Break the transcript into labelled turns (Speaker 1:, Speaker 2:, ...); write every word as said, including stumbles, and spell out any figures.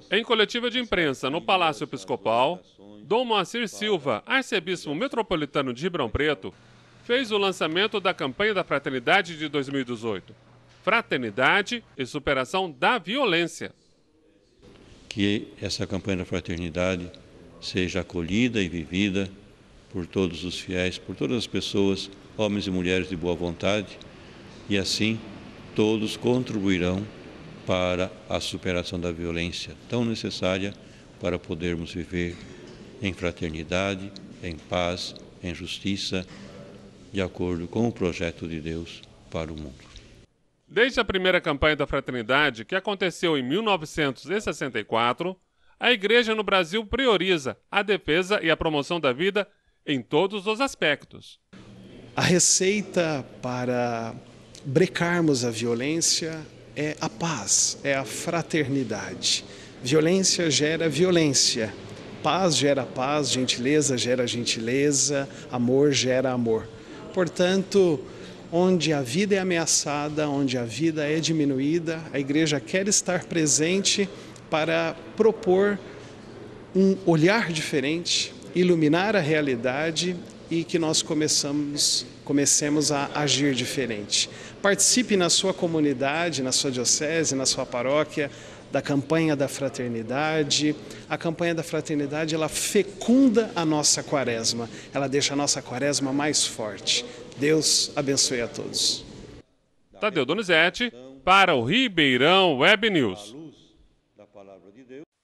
Speaker 1: Em coletiva de imprensa no Palácio Episcopal, Dom Moacir Silva, arcebispo metropolitano de Ribeirão Preto, fez o lançamento da campanha da Fraternidade de dois mil e dezoito. Fraternidade e superação da violência.
Speaker 2: Que essa campanha da fraternidade seja acolhida e vivida por todos os fiéis, por todas as pessoas, homens e mulheres de boa vontade, e assim todos contribuirão para a superação da violência tão necessária para podermos viver em fraternidade, em paz, em justiça, de acordo com o projeto de Deus para o mundo.
Speaker 1: Desde a primeira campanha da Fraternidade, que aconteceu em mil novecentos e sessenta e quatro, a Igreja no Brasil prioriza a defesa e a promoção da vida em todos os aspectos.
Speaker 3: A receita para brecarmos a violência é a paz, é a fraternidade. Violência gera violência, paz gera paz, gentileza gera gentileza, amor gera amor. Portanto, onde a vida é ameaçada, onde a vida é diminuída, a Igreja quer estar presente para propor um olhar diferente, iluminar a realidade e que nós começamos, comecemos a agir diferente. Participe na sua comunidade, na sua diocese, na sua paróquia, da campanha da fraternidade. A campanha da fraternidade, ela fecunda a nossa quaresma, ela deixa a nossa quaresma mais forte. Deus abençoe a todos.
Speaker 1: Tadeu Donizete, para o Ribeirão Web News.